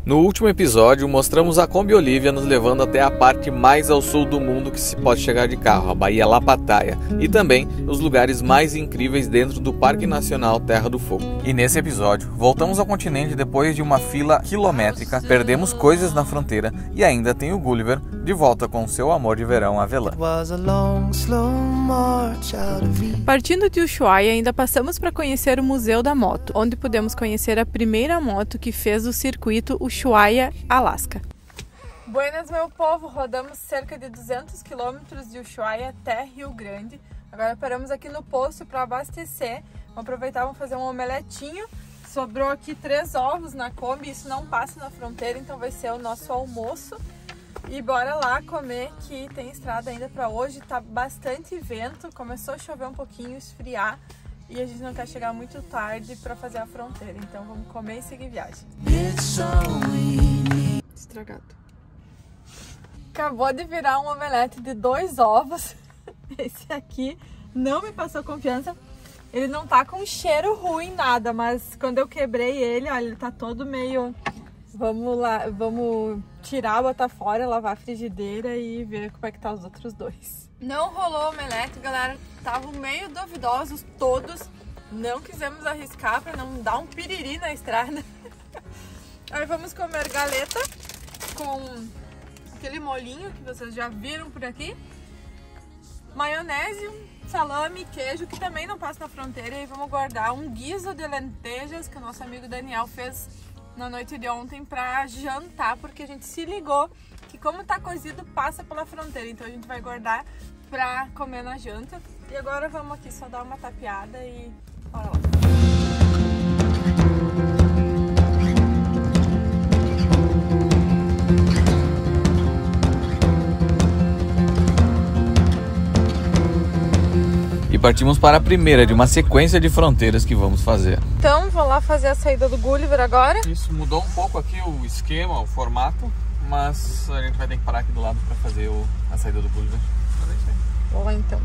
No último episódio, mostramos a Kombi Olivia nos levando até a parte mais ao sul do mundo que se pode chegar de carro, a Baía Lapataia, e também os lugares mais incríveis dentro do Parque Nacional Terra do Fogo. E nesse episódio, voltamos ao continente depois de uma fila quilométrica, perdemos coisas na fronteira e ainda tem o Gulliver de volta com seu amor de verão avelã. Partindo de Ushuaia, ainda passamos para conhecer o Museu da Moto, onde pudemos conhecer a primeira moto que fez o circuito Ushuaia, Alasca. Buenas, meu povo! Rodamos cerca de 200 km de Ushuaia até Rio Grande. Agora paramos aqui no posto para abastecer. Vamos aproveitar, vamos fazer um omeletinho. Sobrou aqui 3 ovos na Kombi, isso não passa na fronteira, então vai ser o nosso almoço. E bora lá comer, que tem estrada ainda para hoje, tá bastante vento, começou a chover um pouquinho, esfriar. E a gente não quer chegar muito tarde para fazer a fronteira, então vamos comer e seguir viagem. Estragado. Acabou de virar um omelete de 2 ovos. Esse aqui não me passou confiança. Ele não tá com cheiro ruim, nada, mas quando eu quebrei ele, olha, ele tá todo meio... Vamos lá, vamos tirar, botar fora, lavar a frigideira e ver como é que tá os outros 2. Não rolou omelete, galera. Estavam meio duvidosos todos. Não quisemos arriscar para não dar um piriri na estrada. Aí vamos comer galeta com aquele molhinho que vocês já viram por aqui. Maionese, salame, queijo, que também não passa na fronteira. E aí vamos guardar um guiso de lentejas que o nosso amigo Daniel fez na noite de ontem para jantar, porque a gente se ligou que como tá cozido passa pela fronteira, então a gente vai guardar para comer na janta. E agora vamos aqui só dar uma tapeada e bora lá. E partimos para a primeira de uma sequência de fronteiras que vamos fazer. Então, vou lá fazer a saída do Gulliver agora. Isso mudou um pouco aqui o esquema, o formato, mas a gente vai ter que parar aqui do lado para fazer a saída do Gulliver. Vou lá então.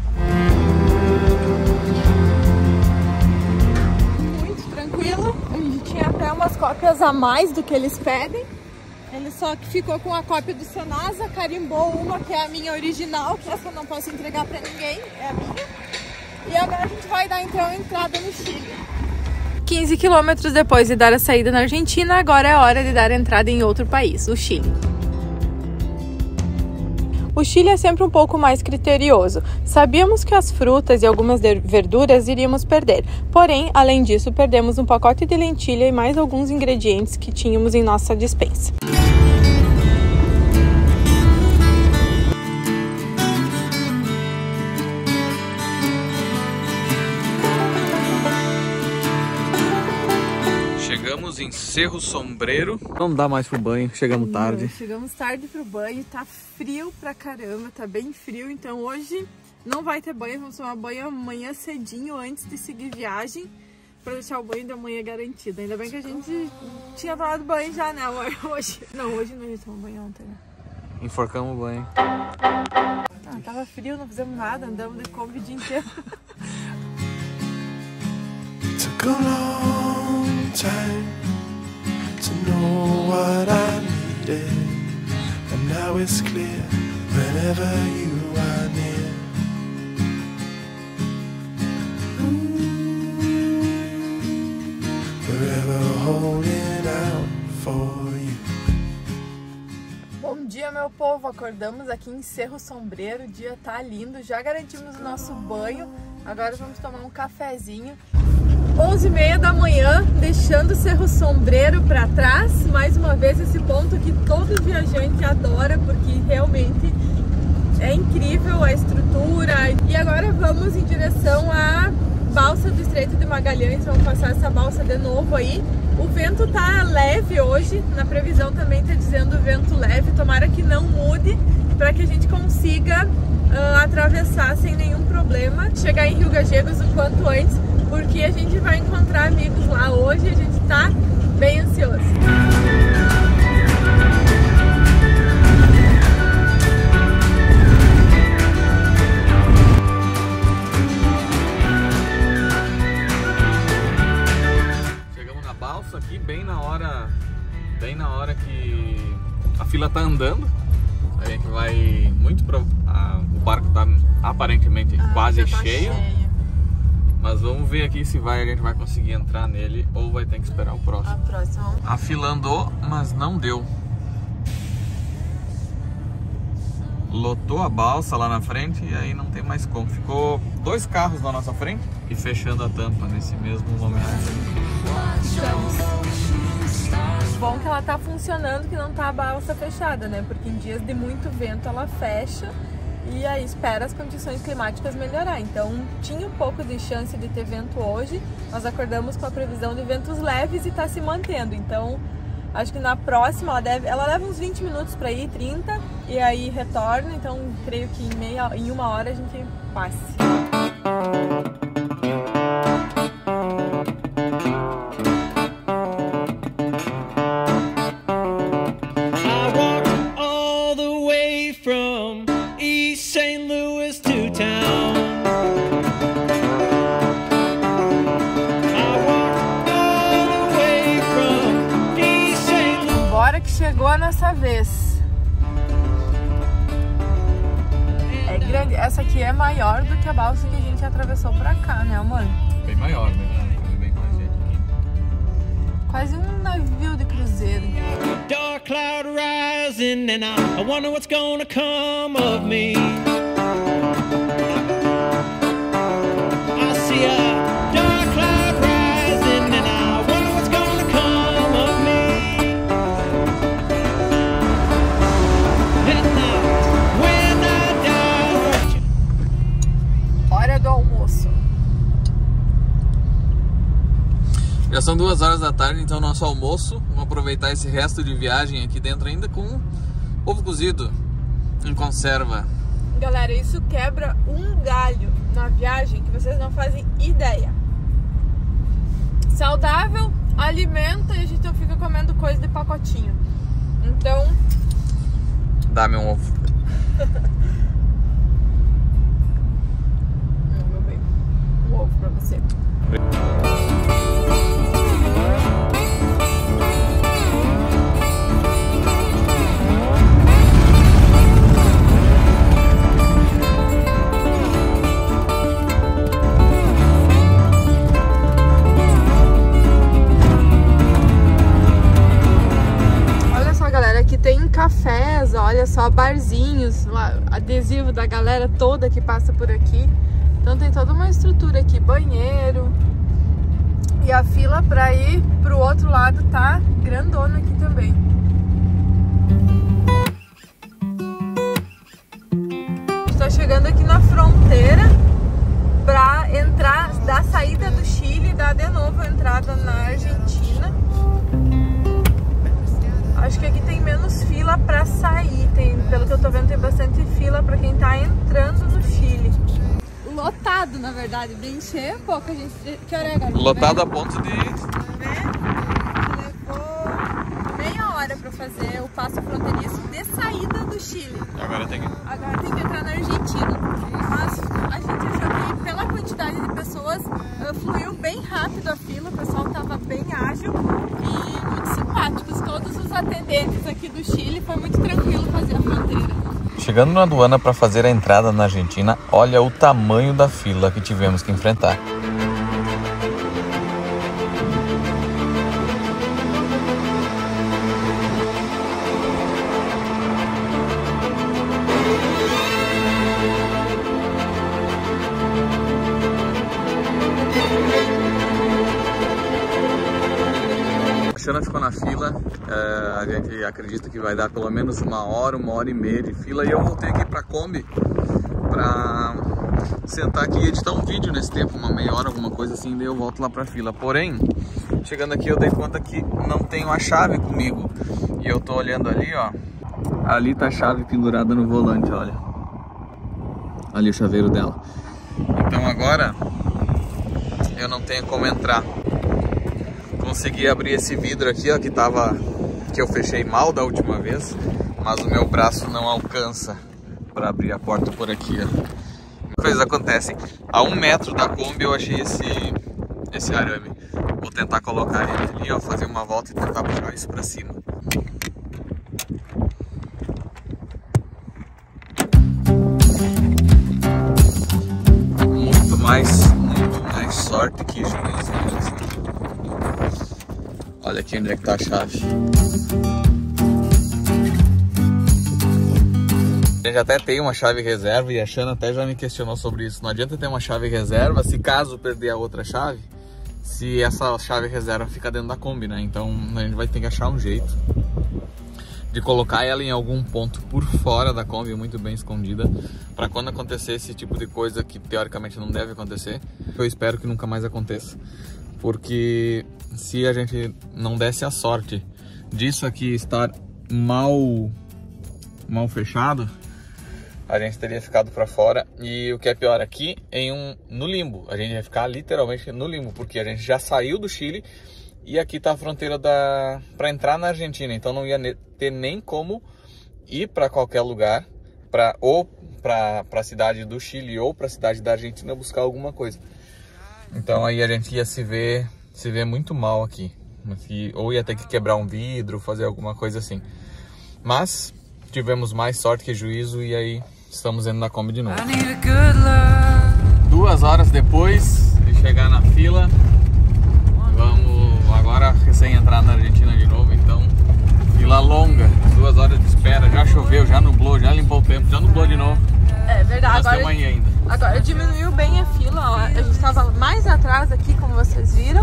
Muito tranquilo. A gente tinha até umas cópias a mais do que eles pedem. Ele só que ficou com a cópia do Senasa, carimbou uma que é a minha original, que essa eu não posso entregar para ninguém, é a minha. E agora a gente vai dar então entrada no Chile. 15 quilômetros depois de dar a saída na Argentina, agora é hora de dar entrada em outro país, o Chile. O Chile é sempre um pouco mais criterioso. Sabíamos que as frutas e algumas verduras iríamos perder. Porém, além disso, perdemos um pacote de lentilha e mais alguns ingredientes que tínhamos em nossa despensa. Chegamos em Cerro Sombreiro. Não dá mais pro banho, chegamos tarde. Chegamos tarde pro banho, tá frio pra caramba, tá bem frio. Então hoje não vai ter banho, vamos tomar banho amanhã cedinho antes de seguir viagem, pra deixar o banho da manhã garantido. Ainda bem que a gente tinha tomado banho já, né, amor? Hoje não, a gente tomou banho ontem, né? Enforcamos o banho. Tava frio, não fizemos nada, andamos de Kombi o dia inteiro. Time to know what I needed, and now it's clear whenever you are near. Forever holding out for you. Bom dia, meu povo, acordamos aqui em Cerro Sombreiro, o dia tá lindo, já garantimos o nosso banho, agora vamos tomar um cafezinho. 11h30 da manhã, deixando o Cerro Sombreiro para trás, mais uma vez esse ponto que todo viajante adora, porque realmente é incrível a estrutura. E agora vamos em direção à balsa do Estreito de Magalhães, vamos passar essa balsa de novo aí. O vento tá leve hoje, na previsão também tá dizendo vento leve, tomara que não mude, para que a gente consiga atravessar sem nenhum problema, chegar em Rio Gallegos o quanto antes, porque a gente vai encontrar amigos lá hoje e a gente tá bem ansioso. Chegamos na balsa aqui bem na hora que que a fila tá andando. A gente vai muito pro... o barco tá aparentemente quase já tá cheio. Mas vamos ver aqui se a gente vai conseguir entrar nele ou vai ter que esperar o próximo. A próxima. A fila andou, mas não deu. Lotou a balsa lá na frente e aí não tem mais como. Ficou 2 carros na nossa frente e fechando a tampa nesse mesmo momento. Bom que ela tá funcionando, que não tá a balsa fechada, né? Porque em dias de muito vento ela fecha e aí espera as condições climáticas melhorar. Então tinha um pouco de chance de ter vento hoje. Nós acordamos com a previsão de ventos leves e tá se mantendo. Então acho que na próxima ela leva uns 20 minutos para ir, 30, e aí retorna. Então creio que em 1 hora a gente passe. Chegou a nossa vez. É grande. Essa aqui é maior do que a balsa que a gente atravessou pra cá, né, amor? Bem maior, né? Bem mais gente aqui. Quase um navio de cruzeiro. Dark cloud rising and I wonder what's gonna come of me. I see a dark cloud rising and I wonder what's gonna come of me. Hora do almoço. Já são 2 horas da tarde, então nosso almoço. Vamos aproveitar esse resto de viagem aqui dentro ainda com ovo cozido em conserva. Galera, isso quebra um galho na viagem que vocês não fazem ideia. Saudável, alimenta e a gente não fica comendo coisa de pacotinho. Então... Dá-me um ovo. Meu bem, um ovo pra você. Olha só, galera, aqui tem cafés, olha só, barzinhos, adesivo da galera toda que passa por aqui. Então tem toda uma estrutura aqui, banheiro. E a fila pra ir pro outro lado tá grandona aqui também. A gente tá chegando aqui na fronteira pra entrar, da saída do Chile, dar de novo a entrada na Argentina. Acho que aqui tem menos fila pra sair, pelo que eu tô vendo tem bastante fila pra quem tá entrando no Chile. Lotado, na verdade, bem cheio, pouca gente. Que hora é, galera? Lotado a ponto de... Levou meia hora pra fazer o passo fronteiriço de saída do Chile. Agora tem que entrar na Argentina. Mas a gente achou que pela quantidade de pessoas fluiu bem rápido a fila, o pessoal tava bem ágil e muito simpáticos. Todos os atendentes aqui do Chile, foi muito tranquilo fazer a fronteira. Chegando na aduana para fazer a entrada na Argentina, olha o tamanho da fila que tivemos que enfrentar. A Xana ficou na fila, a gente acredita que vai dar pelo menos 1 hora, 1h30 de fila, e eu voltei aqui pra Kombi pra sentar aqui e editar um vídeo nesse tempo, uma meia hora, alguma coisa assim, daí eu volto lá pra fila. Porém, chegando aqui eu dei conta que não tenho a chave comigo, e eu tô olhando ali, ó, ali tá a chave pendurada no volante, olha, ali o chaveiro dela. Então agora eu não tenho como entrar. Consegui abrir esse vidro aqui, ó, que eu fechei mal da última vez, mas o meu braço não alcança para abrir a porta por aqui, ó. Coisas acontecem. A 1 metro da Kombi eu achei esse arame. Vou tentar colocar ele ali, ó, fazer uma volta e tentar puxar isso para cima. muito mais sorte que juízo. Olha aqui onde é que tá a chave. A gente até tem uma chave reserva e a Xana até já me questionou sobre isso. Não adianta ter uma chave reserva se caso perder a outra chave, se essa chave reserva fica dentro da Kombi, né? Então a gente vai ter que achar um jeito de colocar ela em algum ponto por fora da Kombi, muito bem escondida, para quando acontecer esse tipo de coisa que teoricamente não deve acontecer, eu espero que nunca mais aconteça. Porque se a gente não desse a sorte disso aqui estar mal fechado, a gente teria ficado para fora. E o que é pior, aqui no limbo, a gente ia ficar literalmente no limbo, porque a gente já saiu do Chile e aqui tá a fronteira para entrar na Argentina, então não ia ter nem como ir para qualquer lugar, ou para a cidade do Chile ou para a cidade da Argentina buscar alguma coisa. Então aí a gente ia se ver muito mal aqui, ou ia ter que quebrar um vidro, fazer alguma coisa assim. Mas tivemos mais sorte que juízo e aí estamos indo na Kombi de novo. 2 horas depois de chegar na fila, vamos agora recém entrar na Argentina de novo, então fila longa, 2 horas de espera, já choveu, já nublou, já limpou o tempo, já nublou de novo. É verdade, nós estamos aí ainda. Agora diminuiu bem a fila, ó. A gente estava mais atrás aqui, como vocês viram.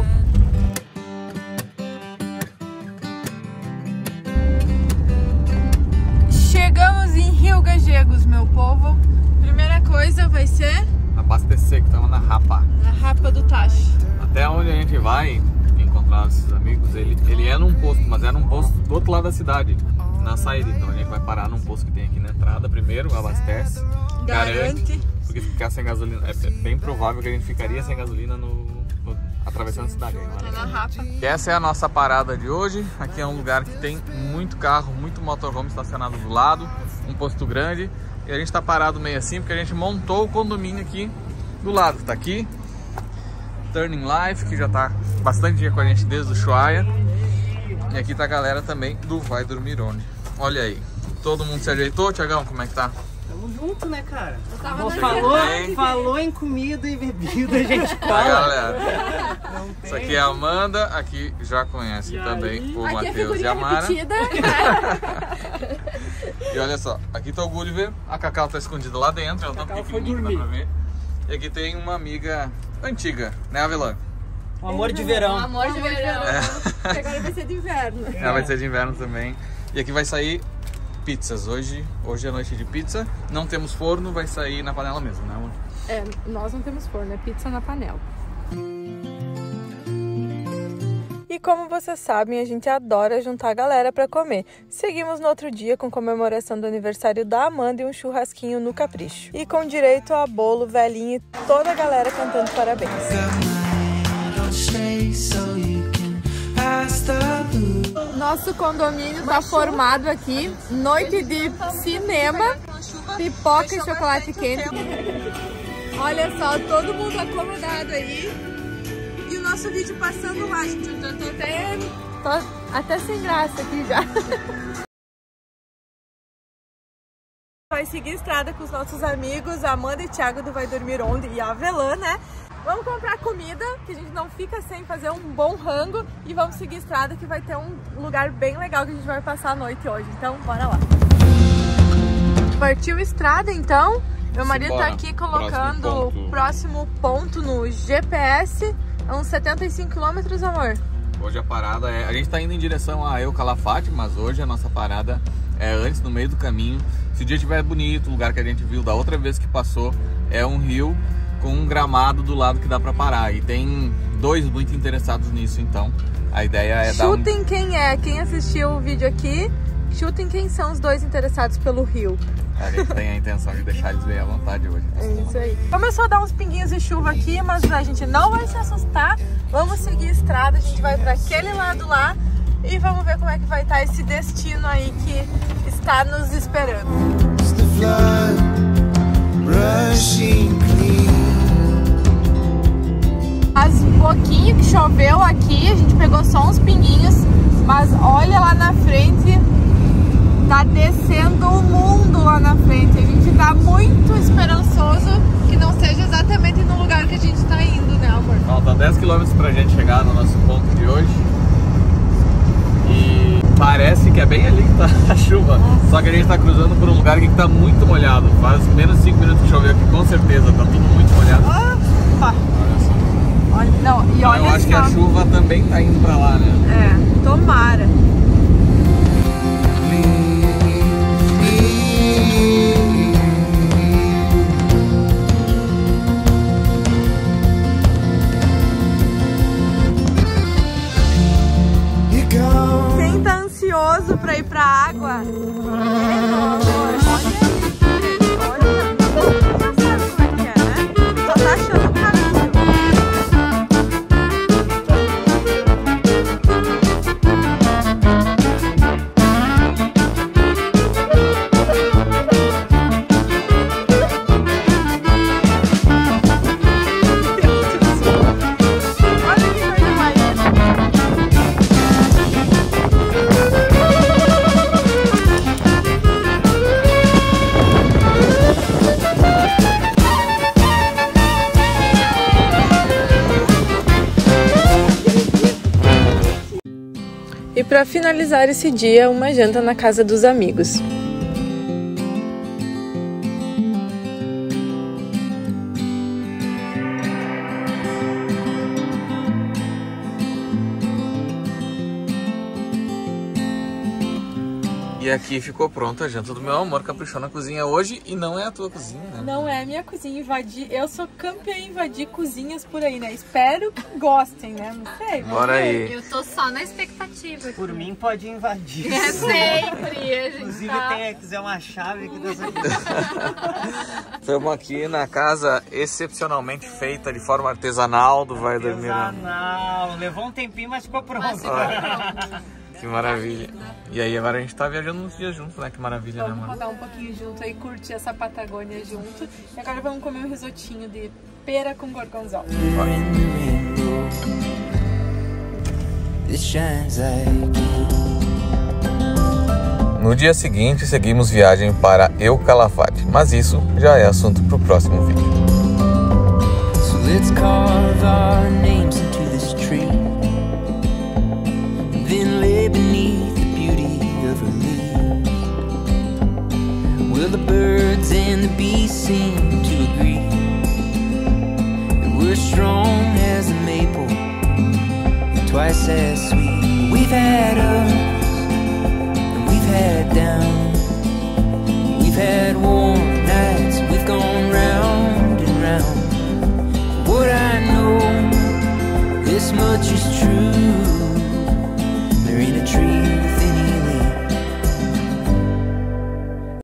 Chegamos em Rio Gallegos, meu povo. Primeira coisa vai ser abastecer, que estamos na Rapa. Na Rapa do Tacho. Até onde a gente vai encontrar esses amigos, ele é num posto, mas é num posto do outro lado da cidade, na saída. Então a gente vai parar num posto que tem aqui na entrada primeiro, abastece, garante, porque se ficar sem gasolina, é bem provável que a gente ficaria sem gasolina atravessando a cidade. É na Rapa. E essa é a nossa parada de hoje. Aqui é um lugar que tem muito carro, muito motorhome estacionado do lado, um posto grande. E a gente tá parado meio assim porque a gente montou o condomínio aqui do lado. Tá aqui Turning Life, que já tá bastante dia com a gente desde o Ushuaia. E aqui tá a galera também do Vai Dormir Onde. Olha aí, todo mundo se ajeitou, Thiagão? Como é que tá? Tamo junto, né, cara? Falou em comida e bebida, a gente cola. Galera, isso aqui é a Amanda, aqui já conhece também o Matheus e a Mara. E olha só, aqui tá o Gulliver, a Cacau tá escondida lá dentro, ela tá pequenininha, dá pra ver. E aqui tem uma amiga antiga, né, Avelã? Um amor de verão. Um amor de verão. Agora vai ser de inverno. Ela vai ser de inverno também. E aqui vai sair pizzas. Hoje é noite de pizza. Não temos forno, vai sair na panela mesmo, né, amor? É, nós não temos forno, é pizza na panela. E como vocês sabem, a gente adora juntar a galera para comer. Seguimos no outro dia com comemoração do aniversário da Amanda e um churrasquinho no Capricho. E com direito a bolo, velhinho e toda a galera cantando parabéns. Nosso condomínio tá formado aqui, noite de cinema, pipoca e chocolate quente. Olha só, todo mundo acomodado aí. E o nosso vídeo passando lá, gente. Eu tô até sem graça aqui já. Vai seguir estrada com os nossos amigos, Amanda e Thiago do Vai Dormir Onde e a Avelã, né? Vamos comprar comida, que a gente não fica sem fazer um bom rango. E vamos seguir estrada, que vai ter um lugar bem legal que a gente vai passar a noite hoje. Então, bora lá. Partiu estrada, então. Meu marido tá aqui colocando o próximo ponto no GPS. É uns 75 km, amor. Hoje a parada é... A gente tá indo em direção a El Calafate, mas hoje a nossa parada é antes, no meio do caminho. Se o dia estiver bonito, o lugar que a gente viu da outra vez que passou é um rio com um gramado do lado que dá pra parar. E tem 2 muito interessados nisso, então a ideia é dar Chutem quem é, quem assistiu o vídeo aqui, chutem quem são os 2 interessados pelo rio. A gente tem a intenção de deixar eles bem à vontade hoje. É isso aí. Começou a dar uns pinguinhos de chuva aqui, mas a gente não vai se assustar. Vamos seguir a estrada, a gente vai para aquele lado lá e vamos ver como é que vai estar esse destino aí que está nos esperando. Faz pouquinho que choveu aqui, a gente pegou só uns pinguinhos, mas olha lá na frente. Tá descendo o mundo lá na frente. A gente tá muito esperançoso que não seja exatamente no lugar que a 10 km pra gente chegar no nosso ponto de hoje. E parece que é bem ali que tá a chuva. Só que a gente tá cruzando por um lugar aqui que tá muito molhado. Faz menos de 5 minutos que choveu aqui, com certeza. Tá tudo muito molhado. Olha só. Olha, não, e olha eu acho só. que a chuva também tá indo pra lá, né? É, tomara. Quem tá ansioso pra ir pra água? Olha, já sabe como é que é, né? Só tá achando o caminho. E para finalizar esse dia, uma janta na casa dos amigos. E aqui ficou pronta a janta do meu amor, caprichou na cozinha hoje e não é a tua cozinha, né? Não é minha cozinha, invadir. Eu sou campeã em invadir cozinhas por aí, né? Espero que gostem, né? Não sei. Bora aí. Eu tô só na expectativa. Por mim pode invadir. É sempre, a gente Inclusive tá... tem quiser uma chave aqui das Estamos aqui na casa excepcionalmente feita de forma artesanal do Vale do Miranda. Artesanal. Levou um tempinho, mas ficou pronto. Que maravilha. E aí agora a gente tá viajando uns dias juntos, né? Que maravilha, né, Vamos mano? rodar um pouquinho junto aí, curtir essa Patagônia junto. E agora vamos comer um risotinho de pera com gorgonzola. No dia seguinte, seguimos viagem para Eucalafate, mas isso já é assunto pro próximo vídeo. So let's carve our names into this tree, and then lay beneath the beauty of her leaves. Will the birds and the bees seem to agree that we're strong as a maple and twice as sweet? We've had ups and we've had downs, we've had warm nights, we've gone round and round. What I know, this much is true.